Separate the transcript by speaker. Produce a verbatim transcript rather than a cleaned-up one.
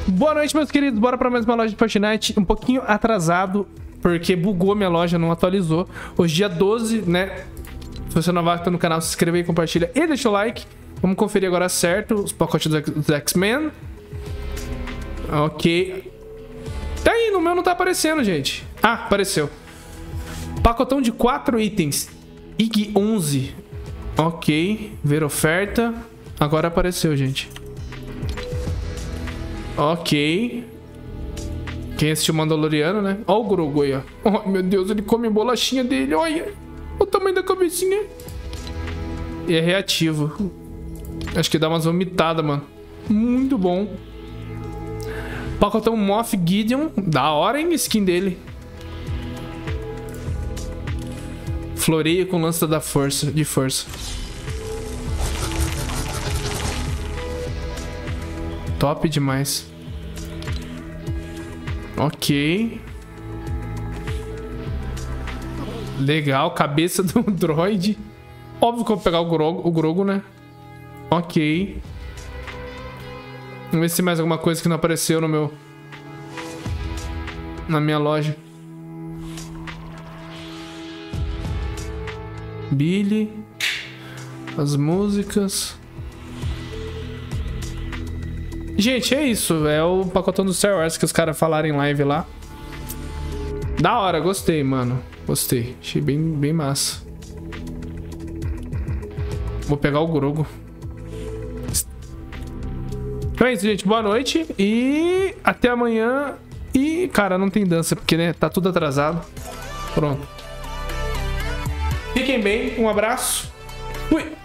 Speaker 1: Boa noite, meus queridos. Bora pra mais uma loja de Fortnite. Um pouquinho atrasado, porque bugou minha loja, não atualizou. Hoje, dia doze, né? Se você não vai no canal, se inscreve aí, compartilha e deixa o like. Vamos conferir agora certo os pacotes dos X-Men. Ok. Tá aí, no meu não tá aparecendo, gente. Ah, apareceu. Pacotão de quatro itens. I G onze. Ok. Ver oferta. Agora apareceu, gente. Ok. Quem assistiu Mandaloriano, né? Ó o Grogu aí, ó. Oh, meu Deus, ele come a bolachinha dele. Olha o tamanho da cabecinha. E é reativo. Acho que dá umas vomitadas, mano. Muito bom. Pacotão Moff Gideon. Da hora, hein? Skin dele. Floreia com lança da força. De força. Top demais. Ok. Legal. Cabeça do droid. Óbvio que eu vou pegar o Grogu, o Grogu, né? Ok. Vamos ver se tem mais alguma coisa que não apareceu no meu... Na minha loja. Billy. As músicas. Gente, é isso. É o pacotão do Star Wars que os caras falaram em live lá. Da hora, gostei, mano. Gostei. Achei bem, bem massa. Vou pegar o Grogu. Então é isso, gente. Boa noite. E até amanhã. E, cara, não tem dança, porque, né, tá tudo atrasado. Pronto. Fiquem bem. Um abraço. Fui.